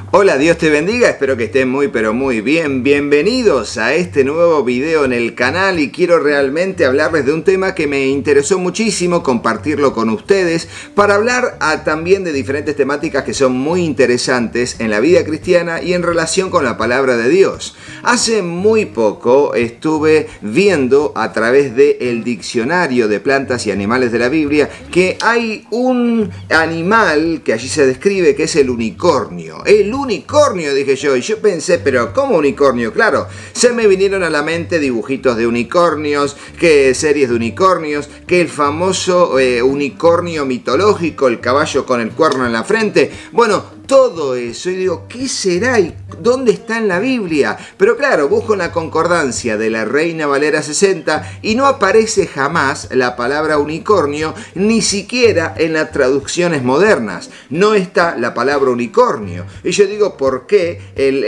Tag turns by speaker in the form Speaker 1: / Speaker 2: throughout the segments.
Speaker 1: Hola, Dios te bendiga, espero que estén muy pero muy bien. Bienvenidos a este nuevo video en el canal y quiero realmente hablarles de un tema que me interesó muchísimo, compartirlo con ustedes, para hablar también de diferentes temáticas que son muy interesantes en la vida cristiana y en relación con la palabra de Dios. Hace muy poco estuve viendo a través del diccionario de plantas y animales de la Biblia que hay un animal que allí se describe que es el unicornio. El unicornio, dije yo, y yo pensé, pero ¿cómo unicornio? Claro, se me vinieron a la mente dibujitos de unicornios, que series de unicornios, que el famoso unicornio mitológico, el caballo con el cuerno en la frente. Bueno, todo eso, y digo, ¿qué será y dónde está en la Biblia? Pero claro, busco en la concordancia de la Reina Valera 60 y no aparece jamás la palabra unicornio, ni siquiera en las traducciones modernas. No está la palabra unicornio. Y yo digo, ¿por qué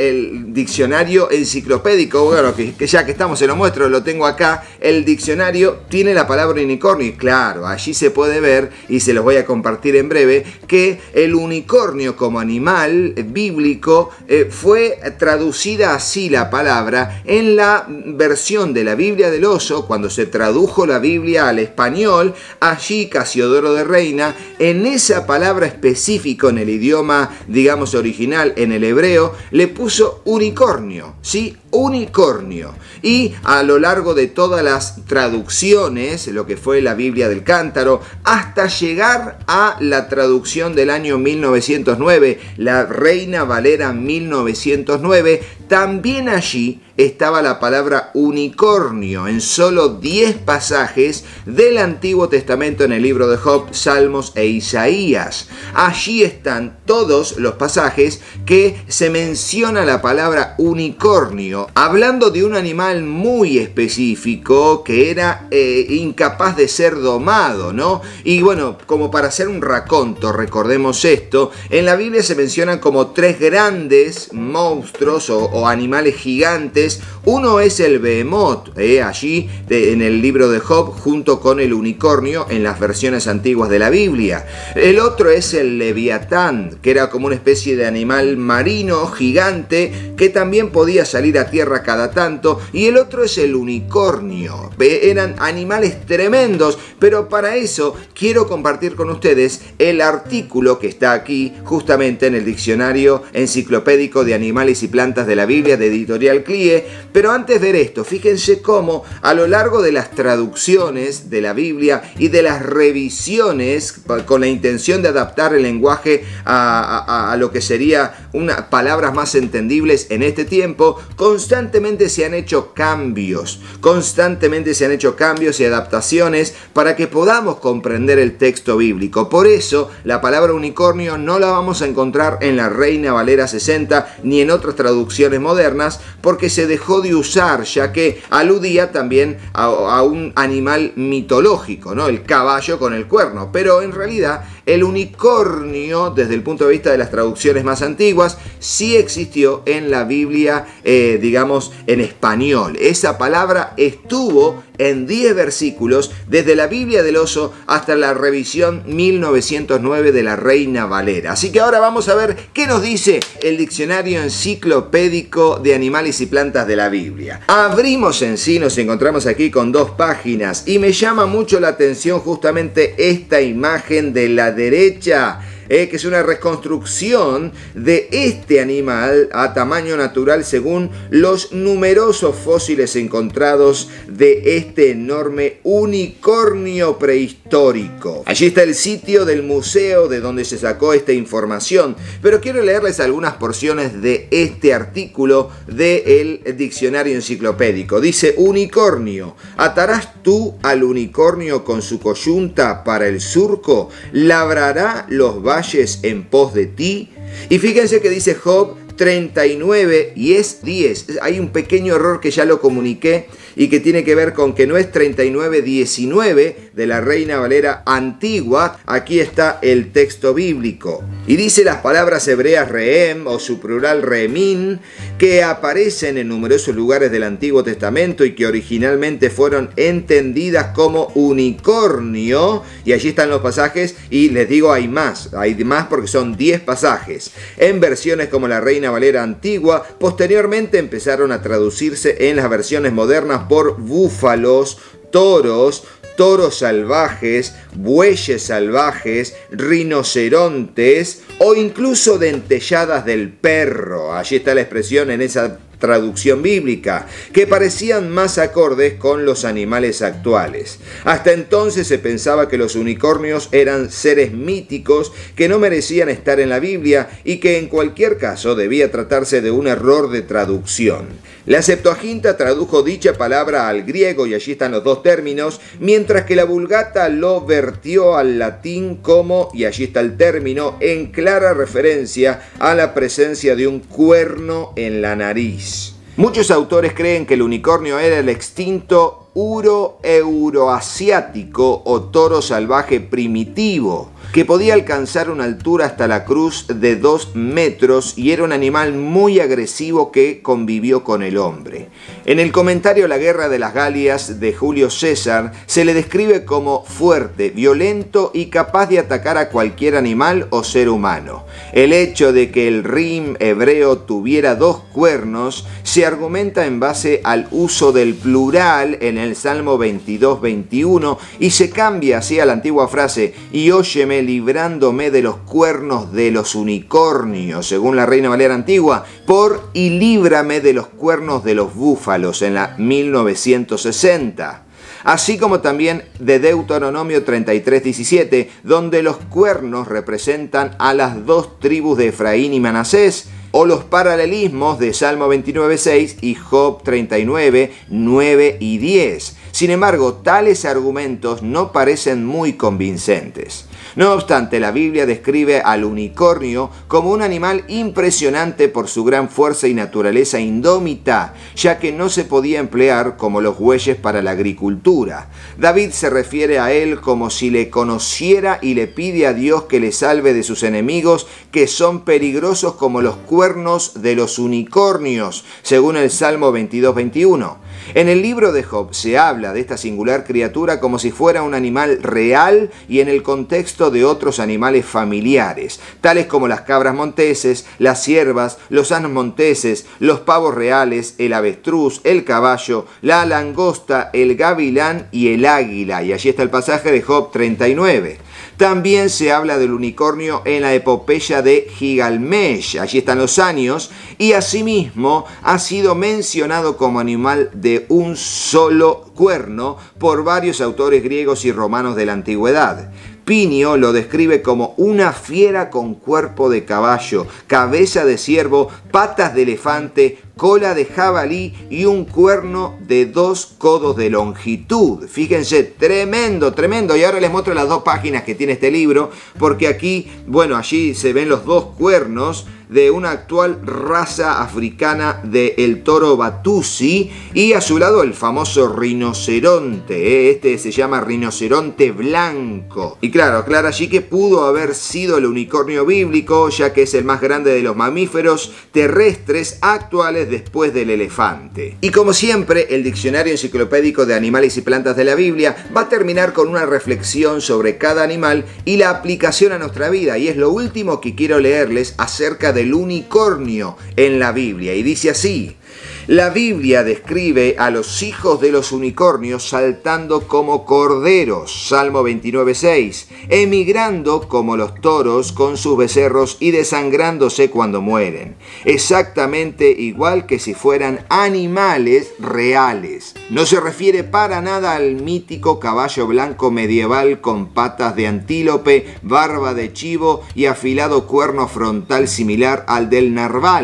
Speaker 1: el diccionario enciclopédico, bueno, que ya que estamos, se lo muestro, lo tengo acá, el diccionario tiene la palabra unicornio? Y claro, allí se puede ver, y se los voy a compartir en breve, que el unicornio como animal bíblico fue traducida así la palabra en la versión de la Biblia del Oso, cuando se tradujo la Biblia al español. Allí Casiodoro de Reina, en esa palabra específica en el idioma, digamos, original, en el hebreo, le puso unicornio, ¿sí? Unicornio. Y a lo largo de todas las traducciones, lo que fue la Biblia del Cántaro, hasta llegar a la traducción del año 1909, la Reina Valera 1909, también allí estaba la palabra unicornio en solo 10 pasajes del Antiguo Testamento en el libro de Job, Salmos e Isaías. Allí están todos los pasajes que se menciona la palabra unicornio, hablando de un animal muy específico que era incapaz de ser domado, ¿no? Y bueno, como para hacer un raconto, recordemos esto, en la Biblia se mencionan como 3 grandes monstruos o animales gigantes. Uno es el Behemoth, allí en el libro de Job, junto con el unicornio en las versiones antiguas de la Biblia. El otro es el Leviatán, que era como una especie de animal marino gigante que también podía salir a tierra cada tanto. Y el otro es el unicornio. Eran animales tremendos, pero para eso quiero compartir con ustedes el artículo que está aquí justamente en el diccionario enciclopédico de animales y plantas de la Biblia de Editorial Clie. Pero antes de ver esto, fíjense cómo a lo largo de las traducciones de la Biblia y de las revisiones con la intención de adaptar el lenguaje a lo que sería palabras más entendibles en este tiempo, constantemente se han hecho cambios y adaptaciones para que podamos comprender el texto bíblico. Por eso la palabra unicornio no la vamos a encontrar en la Reina Valera 60 ni en otras traducciones modernas, porque se dejó de usar, ya que aludía también a un animal mitológico, ¿no? El caballo con el cuerno. Pero en realidad el unicornio, desde el punto de vista de las traducciones más antiguas, sí existió en la Biblia, digamos, en español. Esa palabra estuvo en 10 versículos, desde la Biblia del Oso hasta la revisión 1909 de la Reina Valera. Así que ahora vamos a ver qué nos dice el diccionario enciclopédico de animales y plantas de la Biblia. Abrimos en sí, nos encontramos aquí con 2 páginas y me llama mucho la atención justamente esta imagen de la derecha, que es una reconstrucción de este animal a tamaño natural según los numerosos fósiles encontrados de este enorme unicornio prehistórico. Allí está el sitio del museo de donde se sacó esta información, pero quiero leerles algunas porciones de este artículo del diccionario enciclopédico. Dice: unicornio, ¿atarás tú al unicornio con su coyunta para el surco? ¿Labrará los valles en pos de ti? Y fíjense que dice Job 39 y es 10. Hay un pequeño error que ya lo comuniqué y que tiene que ver con que no es 39:19 de la Reina Valera antigua. Aquí está el texto bíblico. Y dice las palabras hebreas reem o su plural remin, que aparecen en numerosos lugares del Antiguo Testamento y que originalmente fueron entendidas como unicornio. Y allí están los pasajes y les digo hay más porque son 10 pasajes. En versiones como la Reina Valera antigua, posteriormente empezaron a traducirse en las versiones modernas por búfalos, toros salvajes, bueyes salvajes, rinocerontes o incluso dentelladas del perro. Allí está la expresión en esa traducción bíblica, que parecían más acordes con los animales actuales. Hasta entonces se pensaba que los unicornios eran seres míticos que no merecían estar en la Biblia y que en cualquier caso debía tratarse de un error de traducción. La Septuaginta tradujo dicha palabra al griego y allí están los dos términos, mientras que la Vulgata lo vertió al latín como, y allí está el término, en clara referencia a la presencia de un cuerno en la nariz. Muchos autores creen que el unicornio era el extinto uro euroasiático o toro salvaje primitivo, que podía alcanzar una altura hasta la cruz de 2 metros y era un animal muy agresivo que convivió con el hombre. En el comentario La Guerra de las Galias de Julio César se le describe como fuerte, violento y capaz de atacar a cualquier animal o ser humano. El hecho de que el rim hebreo tuviera 2 cuernos se argumenta en base al uso del plural en el Salmo 22:21 y se cambia así a la antigua frase y óyeme librándome de los cuernos de los unicornios, según la Reina Valera antigua, por y líbrame de los cuernos de los búfalos en la 1960. Así como también de Deuteronomio 33:17, donde los cuernos representan a las 2 tribus de Efraín y Manasés, o los paralelismos de Salmo 29:6 y Job 39:9 y 10. Sin embargo, tales argumentos no parecen muy convincentes. No obstante, la Biblia describe al unicornio como un animal impresionante por su gran fuerza y naturaleza indómita, ya que no se podía emplear como los bueyes para la agricultura. David se refiere a él como si le conociera y le pide a Dios que le salve de sus enemigos, que son peligrosos como los cuernos de los unicornios, según el Salmo 22:21. En el libro de Job se habla de esta singular criatura como si fuera un animal real y en el contexto de otros animales familiares, tales como las cabras monteses, las ciervas, los asnos monteses, los pavos reales, el avestruz, el caballo, la langosta, el gavilán y el águila. Y allí está el pasaje de Job 39. También se habla del unicornio en la epopeya de Gilgamesh, allí están los años, y asimismo ha sido mencionado como animal de un solo cuerno por varios autores griegos y romanos de la antigüedad. Plinio lo describe como una fiera con cuerpo de caballo, cabeza de ciervo, patas de elefante, cola de jabalí y un cuerno de 2 codos de longitud. Fíjense, tremendo, tremendo. Y ahora les muestro las 2 páginas que tiene este libro, porque aquí, bueno, allí se ven los 2 cuernos de una actual raza africana del toro Batusi y a su lado el famoso rinoceronte. Este se llama rinoceronte blanco. Y claro, aclara allí que pudo haber sido el unicornio bíblico, ya que es el más grande de los mamíferos terrestres actuales después del elefante. Y como siempre, el diccionario enciclopédico de animales y plantas de la Biblia va a terminar con una reflexión sobre cada animal y la aplicación a nuestra vida. Y es lo último que quiero leerles acerca del unicornio en la Biblia. Y dice así: la Biblia describe a los hijos de los unicornios saltando como corderos, Salmo 29:6, emigrando como los toros con sus becerros y desangrándose cuando mueren, exactamente igual que si fueran animales reales. No se refiere para nada al mítico caballo blanco medieval con patas de antílope, barba de chivo y afilado cuerno frontal similar al del narval.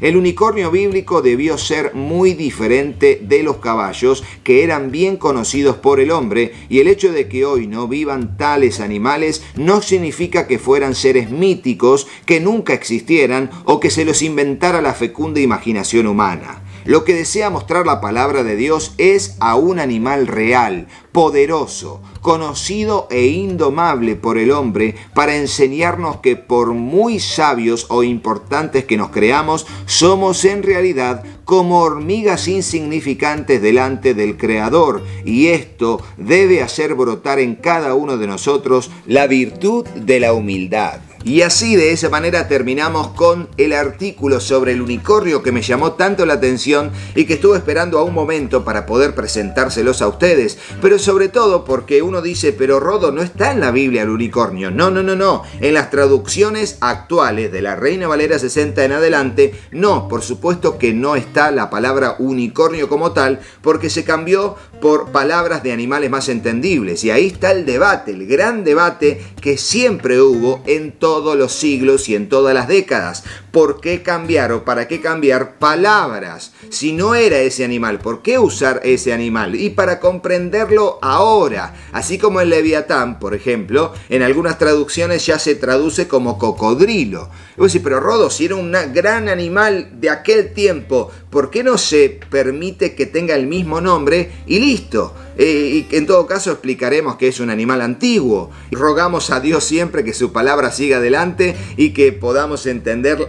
Speaker 1: El unicornio bíblico debió ser muy diferente de los caballos, que eran bien conocidos por el hombre, y el hecho de que hoy no vivan tales animales no significa que fueran seres míticos, que nunca existieran o que se los inventara la fecunda imaginación humana. Lo que desea mostrar la palabra de Dios es a un animal real, poderoso, conocido e indomable por el hombre, para enseñarnos que por muy sabios o importantes que nos creamos, somos en realidad como hormigas insignificantes delante del Creador, y esto debe hacer brotar en cada uno de nosotros la virtud de la humildad. Y así, de esa manera, terminamos con el artículo sobre el unicornio que me llamó tanto la atención y que estuve esperando a un momento para poder presentárselos a ustedes. Pero sobre todo porque uno dice, pero Rodo, no está en la Biblia el unicornio. No. En las traducciones actuales de la Reina Valera 60 en adelante, no, por supuesto que no está la palabra unicornio como tal, porque se cambió por palabras de animales más entendibles. Y ahí está el debate, el gran debate que siempre hubo en todos los siglos y en todas las décadas. ¿Por qué cambiar o para qué cambiar palabras? Si no era ese animal, ¿por qué usar ese animal? Y para comprenderlo ahora, así como el Leviatán, por ejemplo, en algunas traducciones ya se traduce como cocodrilo. Y vos decís, pero Rodo, si era un gran animal de aquel tiempo, ¿por qué no se permite que tenga el mismo nombre y listo? Y en todo caso explicaremos que es un animal antiguo. Rogamos a Dios siempre que su palabra siga adelante y que podamos entender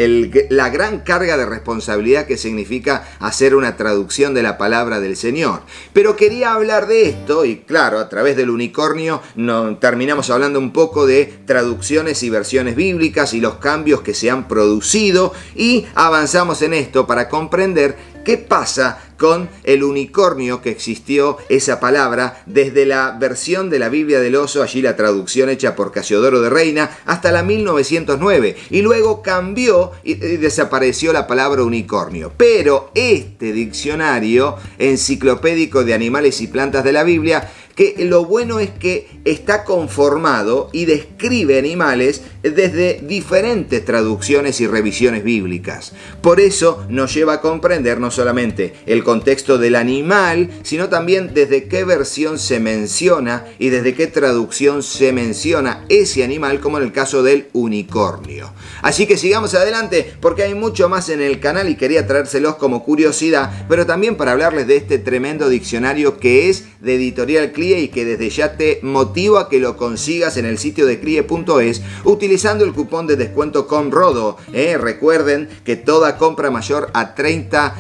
Speaker 1: la gran carga de responsabilidad que significa hacer una traducción de la palabra del Señor. Pero quería hablar de esto y claro, a través del unicornio terminamos hablando un poco de traducciones y versiones bíblicas y los cambios que se han producido, y avanzamos en esto para comprender qué pasa con el unicornio, que existió esa palabra desde la versión de la Biblia del Oso, allí la traducción hecha por Casiodoro de Reina, hasta la 1909, y luego cambió y desapareció la palabra unicornio. Pero este diccionario enciclopédico de animales y plantas de la Biblia, que lo bueno es que está conformado y describe animales desde diferentes traducciones y revisiones bíblicas. Por eso nos lleva a comprender no solamente el contexto del animal, sino también desde qué versión se menciona y desde qué traducción se menciona ese animal, como en el caso del unicornio. Así que sigamos adelante porque hay mucho más en el canal y quería traérselos como curiosidad, pero también para hablarles de este tremendo diccionario que es de Editorial CLIE y que desde ya te motivo a que lo consigas en el sitio de CLIE.es utilizando el cupón de descuento COMRODO. Recuerden que toda compra mayor a 30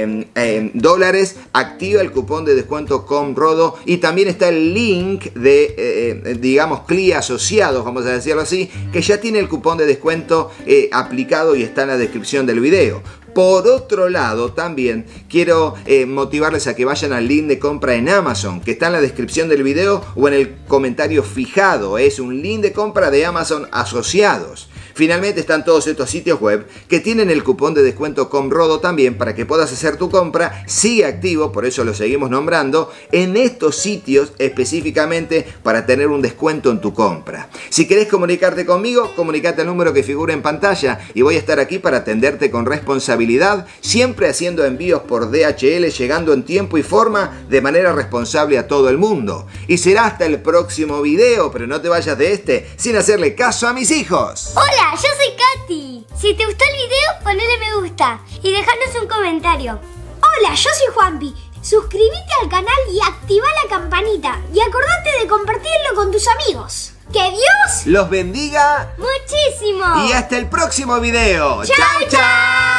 Speaker 1: dólares activa el cupón de descuento COMRODO, y también está el link de, digamos, CLIE asociados, vamos a decirlo así, que ya tiene el cupón de descuento aplicado y está en la descripción del video. Por otro lado, también quiero motivarles a que vayan al link de compra en Amazon, que está en la descripción del video o en el comentario fijado. Es un link de compra de Amazon asociados. Finalmente están todos estos sitios web que tienen el cupón de descuento COMRODO también para que puedas hacer tu compra. Sigue activo, por eso lo seguimos nombrando, en estos sitios específicamente para tener un descuento en tu compra. Si querés comunicarte conmigo, comunicate al número que figura en pantalla y voy a estar aquí para atenderte con responsabilidad, siempre haciendo envíos por DHL, llegando en tiempo y forma de manera responsable a todo el mundo. Y será hasta el próximo video, pero no te vayas de este sin hacerle caso a mis hijos.
Speaker 2: ¡Hola! Yo soy Katy. Si te gustó el video, ponele me gusta y dejanos un comentario. Hola, yo soy Juanpi. Suscríbete al canal y activa la campanita. Y acordate de compartirlo con tus amigos. ¡Que Dios
Speaker 1: los bendiga
Speaker 2: muchísimo!
Speaker 1: Y hasta el próximo video.
Speaker 2: ¡Chao, chao!